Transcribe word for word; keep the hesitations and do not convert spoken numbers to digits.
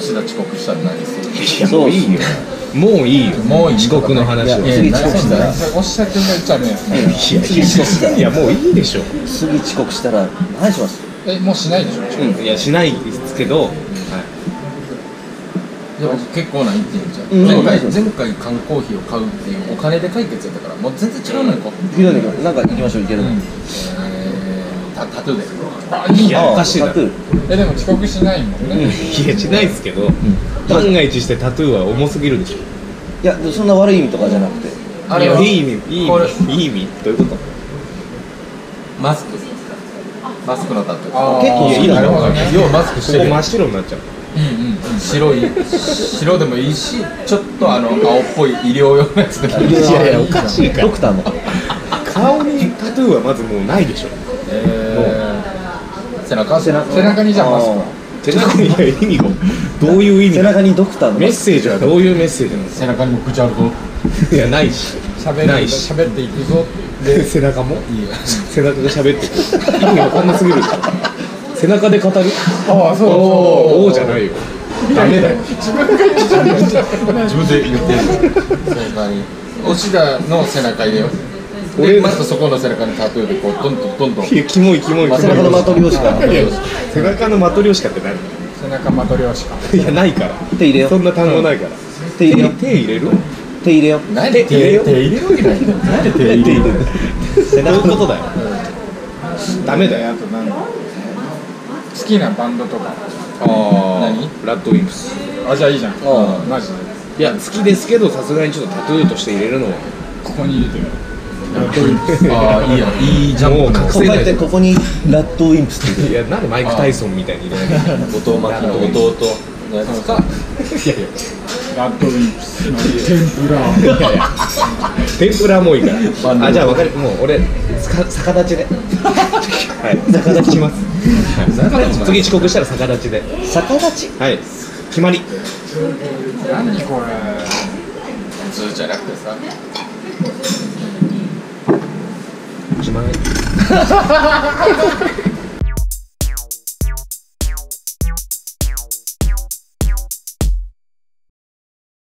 芦田遅刻したら何する？ いやもういいよ、もういいよ、もう遅刻の話は。 次遅刻したらおっしゃってもらっちゃうね。 いやもういいでしょ。 次遅刻したら何します？ え、もうしないでしょ？ うん、いやしないですけど、はい。 いや僕結構な言ってんじゃん、 うん、 前回前回缶コーヒーを買うっていうお金で解決やったからもう全然違うのよ。こうひどいね、なんか行きましょう、行けるの。 えー、タタトゥーで。あ、いいや。 おかしいだろ。 え、でも遅刻しないもんね。 いやしないですけど、万が一してタトゥーは重すぎるでしょ。 いや、そんな悪い意味とかじゃなくて、 あれはいい意味、いい意味、いい意味、どういうこと？ マスクマスクのタトゥー。 あー結構いや意味がわかんない。 ようマスクしてるよ。 真っ白になっちゃう。 うんうんうん、白い白でもいいし、ちょっとあの青っぽい医療用のやつでもいい。 いやいやおかしいから。 ドクターの顔にタトゥーはまずもうないでしょ。 えー、背中背中背中にじゃあマスクは背中に、いや意味をどういう意味背中にドクターのメッセージはどういうメッセージなんです背中にも口あるぞ、 か？いやないし、 喋るないし、 喋っていくぞ。 で背中もいいよ。 背中が喋ってくる。意味わかんなすぎる。背中で語る。 ああ、そうおおじゃないよ。ダメだよ。 自分で言ってる。自分で言ってる。背中に押田の背中入れよう。 俺でまたそこの背中にタトゥーでこうどんどんどんどん。 いやキモいキモい。 背中のマトリョーシカいや背中のマトリョーシカって何？ 背中マトリョーシカ。 いやないから。 手入れよそんな単語ないから。 手入れよ手入れる？ 手入れよ何で手入れよう。手入れるわけないんだよ。何で手入れる？ 背中のことだよ。ダメだよ。 あとなんだ。好きなバンドとか。 ああ。 何？ ラッドウィンプス。 あ、じゃあいいじゃん。 あマジで。 いや好きですけどさすがにちょっとタトゥーとして入れるのは。 ここに入れてる。ああ、いいや、いいジャンプの。 もうこうやってここにラッドウィンプスっていやなんでマイク・タイソンみたいに入れなきゃいけないの？ 後巻きの弟のやつか。 いやいやラッドウィンプスの天ぷら。 いやいや天ぷらもいいからあじゃあ分かるもう俺逆立ちではい逆立ちしますはい次遅刻したら逆立ちで逆立ち。 はい決まり何これ。普通じゃなくてさ。 決まり